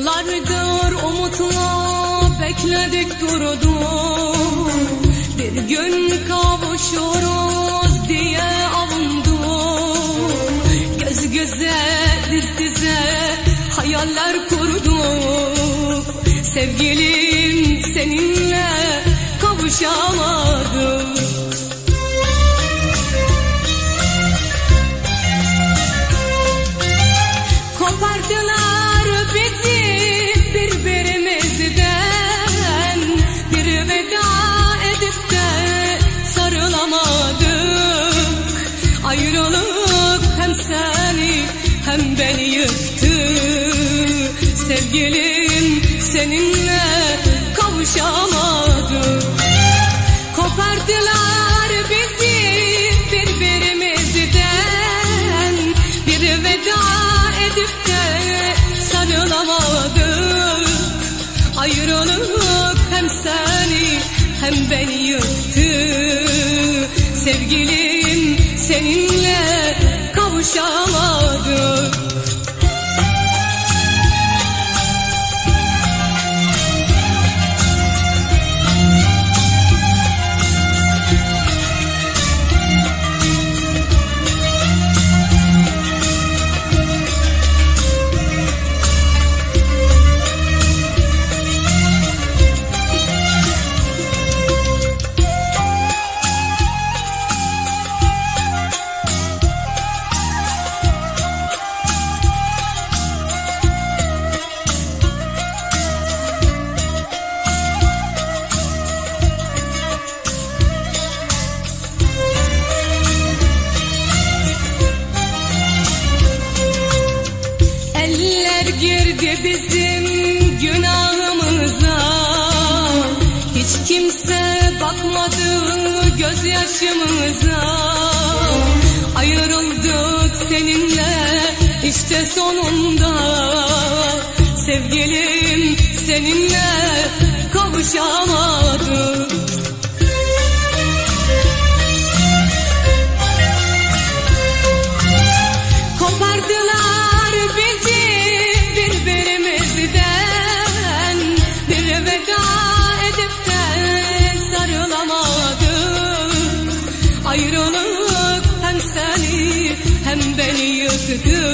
Yıllardır umutla bekledik durduk, bir gün kavuşuruz diye avunduk. Göz göze diz dize hayaller kurduk, sevgilim seninle kavuşamadık. Kopardılar bizi birbirimizden, bir veda edip de sarılamadık. Ayrılık hem seni hem beni yıktı, sevgilim seninle kavuşamadık. Kopardılar bizi birbirimizden, bir veda edip de sarılamadık. Ayrılık hem seni hem beni yıktı, sevgilim seninle kavuşamadık. Girdi bizim günahımıza, hiç kimse bakmadı gözyaşımıza. Ayrıldık seninle işte sonunda, sevgilim seninle kavuşamadık. Kopardılar bizi birbirimizden, bir veda edip de sarılamadık. Ayrılık hem seni hem beni yıktı,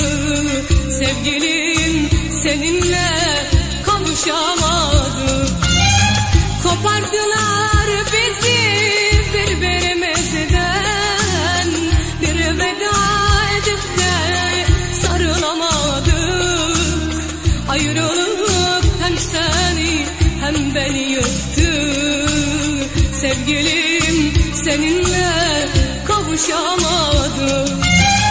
sevgilim seninle kavuşamadık. Kopardılar bizi birbirimizden, bir veda edip de sarılamadık. Ayrılık hem seni hem beni yıktı, sevgilim seninle kavuşamadık.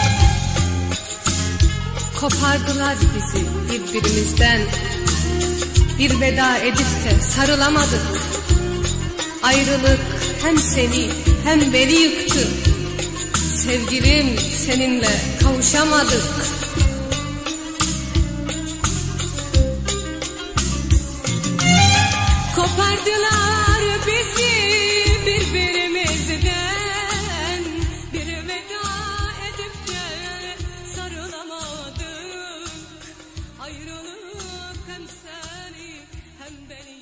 Kopardılar bizi birbirimizden, bir veda edip de sarılamadık. Ayrılık hem seni hem beni yıktı, sevgilim seninle kavuşamadık. Kopardılar bizi birbirimizden, bir veda edip de sarılamadık. Ayrılık hem seni hem beni